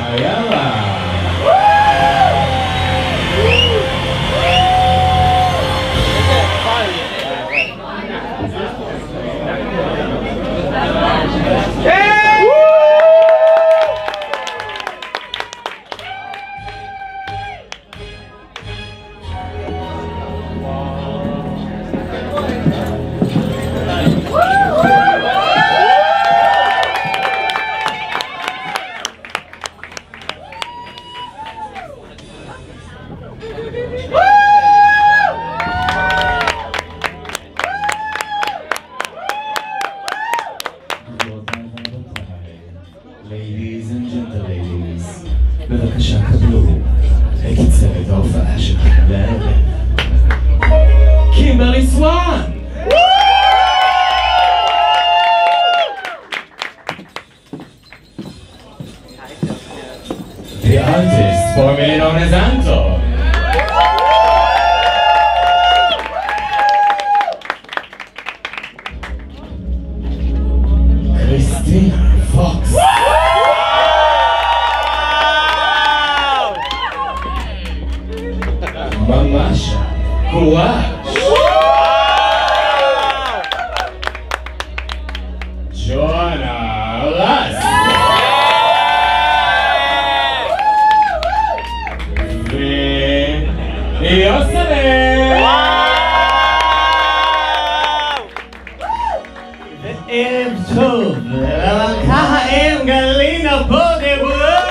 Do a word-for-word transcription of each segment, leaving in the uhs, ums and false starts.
יאללה. Ladies and gentle-ladies, בבקשה קבלו את צוות ההופעה של הערב. קימברלי סואן! The artist formerly known as Anto. Christina Fox. Mamasha Kouache. Joanna Russ. ויוסלם. ערב טוב למלכה האם גלינה בודברוג.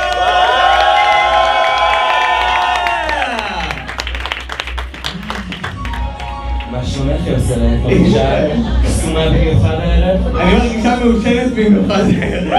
מה שלומך יוסלם? מרגישה קסומה במיוחד הערב? אני מרגישה מאושרת במיוחד הערב.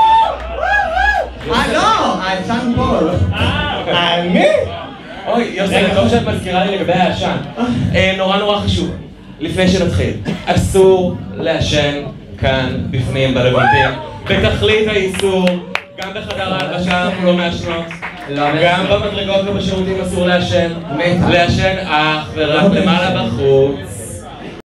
אה לא, העשן פול. אני? אוי, יוסלם, טוב שאת מזכירה לי לגבי העשן. נורא נורא חשוב, לפני שנתחיל, אסור לעשן כאן בפנים בלבנטים. בתכלית האיסור, גם בחדר ההלבשה אנחנו לא מעשנות, גם במדרגות ובשירותים אסור לעשן. לעשן אך ורק למעלה בחוץ.